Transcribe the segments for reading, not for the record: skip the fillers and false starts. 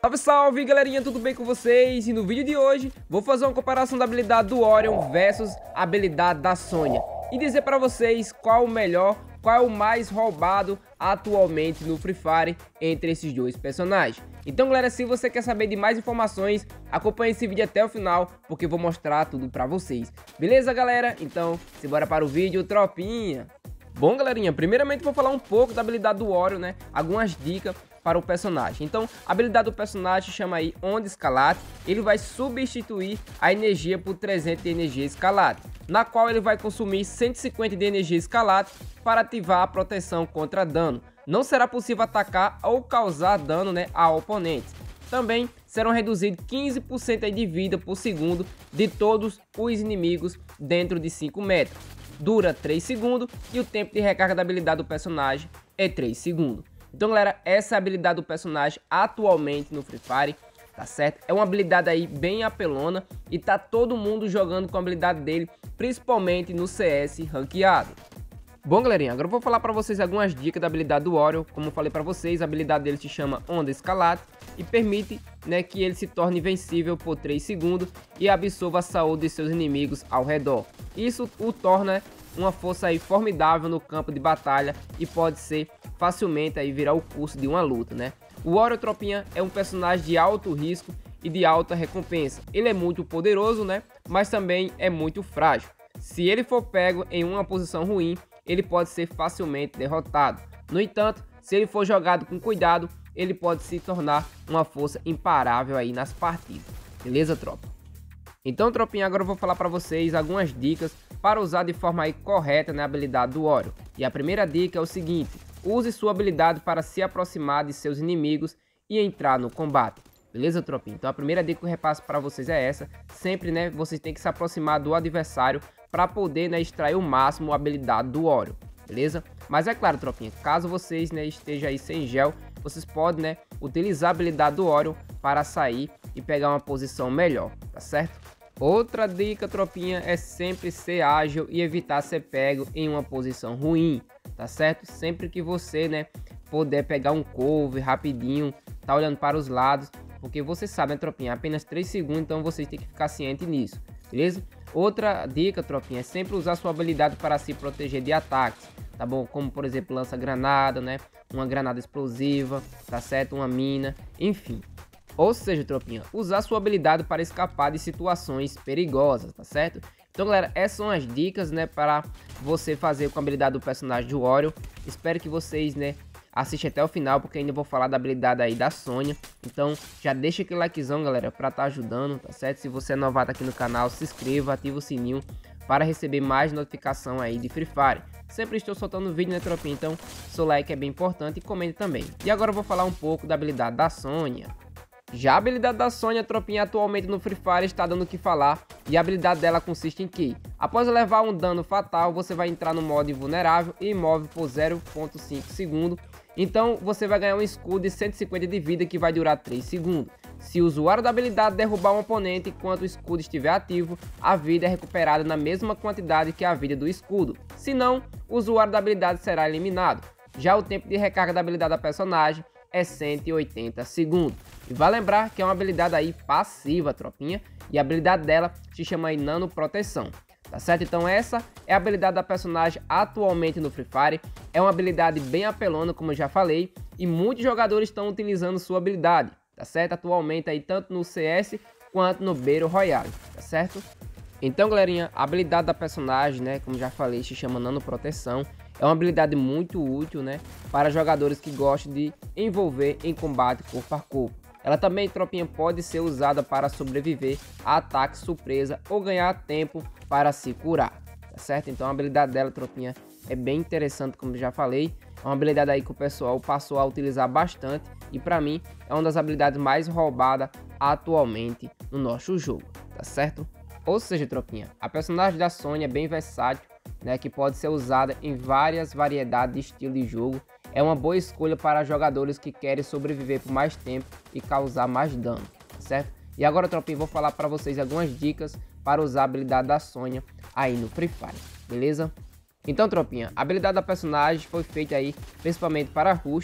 Salve, salve, galerinha, tudo bem com vocês? E no vídeo de hoje, vou fazer uma comparação da habilidade do Orion versus a habilidade da Sonya e dizer para vocês qual o melhor, qual é o mais roubado atualmente no Free Fire entre esses dois personagens. Então, galera, se você quer saber de mais informações, acompanhe esse vídeo até o final, porque eu vou mostrar tudo para vocês. Beleza, galera? Então, simbora para o vídeo, tropinha! Bom, galerinha, primeiramente vou falar um pouco da habilidade do Orion, né? Algumas dicas para o personagem. Então, a habilidade do personagem chama aí Onda Escalate. Ele vai substituir a energia por 300 de energia escalate, na qual ele vai consumir 150 de energia escalate para ativar a proteção contra dano. Não será possível atacar ou causar dano, né, a oponentes. Também serão reduzidos 15% aí de vida por segundo de todos os inimigos dentro de 5 metros. Dura 3 segundos e o tempo de recarga da habilidade do personagem é 3 segundos. Então, galera, essa é a habilidade do personagem atualmente no Free Fire, tá certo? É uma habilidade aí bem apelona e tá todo mundo jogando com a habilidade dele, principalmente no CS ranqueado. Bom, galerinha, agora eu vou falar para vocês algumas dicas da habilidade do Orion. Como eu falei para vocês, a habilidade dele se chama Onda Escalate e permite, né, que ele se torne invencível por 3 segundos e absorva a saúde de seus inimigos ao redor. Isso o torna uma força aí formidável no campo de batalha e pode ser facilmente aí virar o curso de uma luta, né? O Orion, tropinha, é um personagem de alto risco e de alta recompensa. Ele é muito poderoso, né? Mas também é muito frágil. Se ele for pego em uma posição ruim, ele pode ser facilmente derrotado. No entanto, se ele for jogado com cuidado, ele pode se tornar uma força imparável aí nas partidas. Beleza, tropa? Então, tropinha, agora eu vou falar para vocês algumas dicas para usar de forma aí correta na habilidade do Orion. E a primeira dica é o seguinte: use sua habilidade para se aproximar de seus inimigos e entrar no combate. Beleza, tropinha? Então a primeira dica que eu repasso para vocês é essa. Sempre, né, vocês têm que se aproximar do adversário para poder, né, extrair o máximo a habilidade do Orion. Beleza? Mas é claro, tropinha, caso vocês, né, estejam aí sem gel, vocês podem, né, utilizar a habilidade do Orion para sair e pegar uma posição melhor, tá certo? Outra dica, tropinha, é sempre ser ágil e evitar ser pego em uma posição ruim, tá certo? Sempre que você, né, puder pegar um cover rapidinho, tá olhando para os lados, porque você sabe, né, tropinha, apenas 3 segundos, então vocês têm que ficar ciente nisso, beleza? Outra dica, tropinha, é sempre usar sua habilidade para se proteger de ataques, tá bom? Como, por exemplo, lança-granada, né, uma granada explosiva, tá certo? Uma mina, enfim. Ou seja, tropinha, usar sua habilidade para escapar de situações perigosas, tá certo? Então, galera, essas são as dicas, né, para você fazer com a habilidade do personagem do Orion. Espero que vocês, né, assistam até o final, porque ainda vou falar da habilidade aí da Sonya. Então, já deixa aquele likezão, galera, para estar ajudando, tá certo? Se você é novato aqui no canal, se inscreva, ativa o sininho para receber mais notificação aí de Free Fire. Sempre estou soltando vídeo, né, tropinha? Então, seu like é bem importante e comente também. E agora eu vou falar um pouco da habilidade da Sonya. Já a habilidade da Sonya, tropinha, atualmente no Free Fire está dando o que falar. E a habilidade dela consiste em que, após levar um dano fatal, você vai entrar no modo invulnerável e imóvel por 0,5 segundos. Então você vai ganhar um escudo de 150 de vida que vai durar 3 segundos. Se o usuário da habilidade derrubar um oponente enquanto o escudo estiver ativo, a vida é recuperada na mesma quantidade que a vida do escudo. Se não, o usuário da habilidade será eliminado. Já o tempo de recarga da habilidade da personagem é 180 segundos. E vai lembrar que é uma habilidade aí passiva, tropinha, e a habilidade dela se chama aí Nano Proteção, tá certo? Então essa é a habilidade da personagem atualmente no Free Fire. É uma habilidade bem apelona, como eu já falei, e muitos jogadores estão utilizando sua habilidade, tá certo? Atualmente aí tanto no CS quanto no Battle Royale, tá certo? Então, galerinha, a habilidade da personagem, né, como já falei, se chama Nano Proteção. É uma habilidade muito útil, né, para jogadores que gostam de envolver em combate corpo a corpo. Ela também, tropinha, pode ser usada para sobreviver a ataque surpresa ou ganhar tempo para se curar, tá certo? Então a habilidade dela, tropinha, é bem interessante, como já falei. É uma habilidade aí que o pessoal passou a utilizar bastante e para mim é uma das habilidades mais roubadas atualmente no nosso jogo, tá certo? Ou seja, tropinha, a personagem da Sonya é bem versátil, né, que pode ser usada em várias variedades de estilo de jogo. É uma boa escolha para jogadores que querem sobreviver por mais tempo e causar mais dano, tá certo? E agora, tropinha, vou falar para vocês algumas dicas para usar a habilidade da Sonya aí no Free Fire, beleza? Então, tropinha, a habilidade da personagem foi feita aí principalmente para rush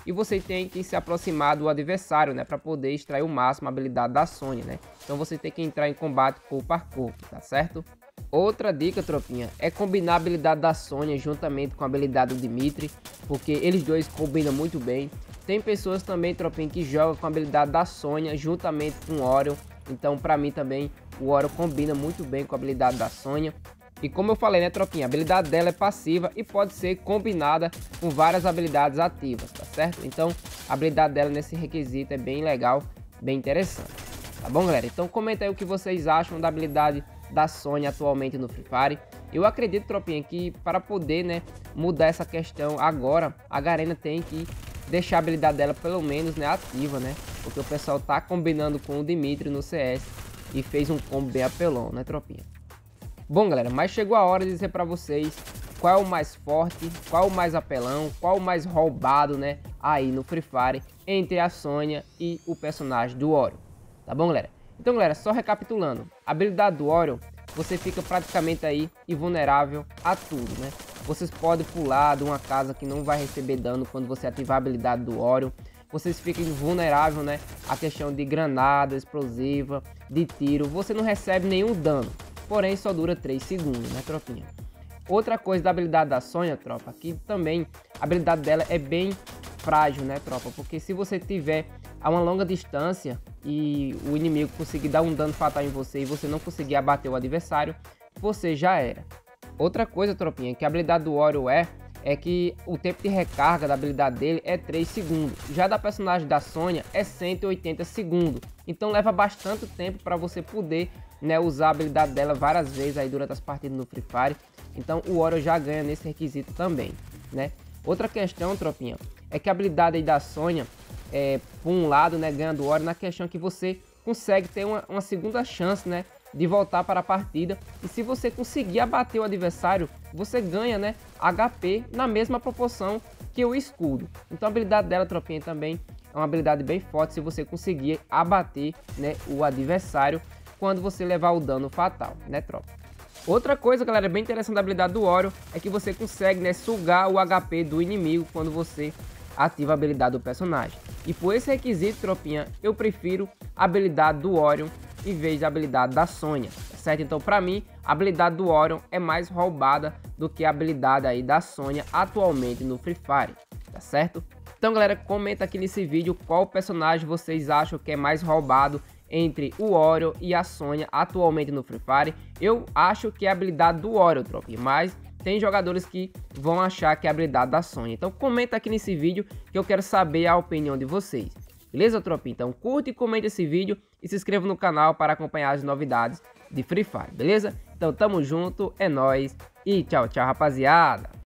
e você tem que se aproximar do adversário, né, para poder extrair o máximo a habilidade da Sônia, né? Então você tem que entrar em combate corpo a corpo, tá certo? Outra dica, tropinha, é combinar a habilidade da Sônia juntamente com a habilidade do Dimitri, porque eles dois combinam muito bem. Tem pessoas também, tropinha, que jogam com a habilidade da Sônia juntamente com o Orion. Então, pra mim também, o Orion combina muito bem com a habilidade da Sônia. E como eu falei, né, tropinha, a habilidade dela é passiva e pode ser combinada com várias habilidades ativas, tá certo? Então, a habilidade dela nesse requisito é bem legal, bem interessante. Tá bom, galera? Então, comenta aí o que vocês acham da habilidade da Sônia atualmente no Free Fire. Eu acredito, tropinha, que para poder, né, mudar essa questão agora, a Garena tem que deixar a habilidade dela pelo menos, né, ativa, né? Porque o pessoal tá combinando com o Dimitri no CS e fez um combo bem apelão, né, tropinha? Bom, galera, mas chegou a hora de dizer pra vocês qual é o mais forte, qual é o mais apelão, qual é o mais roubado, né, aí no Free Fire entre a Sônia e o personagem do Orion. Tá bom, galera? Então, galera, só recapitulando, a habilidade do Orion, você fica praticamente aí invulnerável a tudo, né? Vocês podem pular de uma casa que não vai receber dano quando você ativar a habilidade do Orion. Vocês ficam invulnerável, né? A questão de granada, explosiva, de tiro, você não recebe nenhum dano. Porém, só dura 3 segundos, né, tropinha? Outra coisa da habilidade da Sônia, tropa, que também a habilidade dela é bem frágil, né, tropa? Porque se você tiver a uma longa distância e o inimigo conseguir dar um dano fatal em você e você não conseguir abater o adversário, você já era. Outra coisa, tropinha, que a habilidade do Orion é que o tempo de recarga da habilidade dele é 3 segundos. Já da personagem da Sônia é 180 segundos. Então leva bastante tempo para você poder, né, usar a habilidade dela várias vezes aí durante as partidas no Free Fire. Então o Orion já ganha nesse requisito também, né? Outra questão, tropinha, é que a habilidade aí da Sônia, por um lado, né, ganha do Orion na questão que você consegue ter uma segunda chance, né, de voltar para a partida. E se você conseguir abater o adversário, você ganha, né, HP na mesma proporção que o escudo. Então a habilidade dela, tropinha, também é uma habilidade bem forte se você conseguir abater, né, o adversário quando você levar o dano fatal, né, tropa? Outra coisa, galera, bem interessante da habilidade do Orion é que você consegue, né, sugar o HP do inimigo quando você ativa a habilidade do personagem. E por esse requisito, tropinha, eu prefiro a habilidade do Orion em vez da habilidade da Sônia, certo? Então, pra mim, a habilidade do Orion é mais roubada do que a habilidade aí da Sônia atualmente no Free Fire, tá certo? Então, galera, comenta aqui nesse vídeo qual personagem vocês acham que é mais roubado entre o Orion e a Sônia atualmente no Free Fire. Eu acho que é a habilidade do Orion, tropinha, mas tem jogadores que vão achar que é a habilidade da Sônia. Então comenta aqui nesse vídeo que eu quero saber a opinião de vocês. Beleza, tropinha? Então curte e comente esse vídeo e se inscreva no canal para acompanhar as novidades de Free Fire, beleza? Então tamo junto, é nóis e tchau, tchau, rapaziada!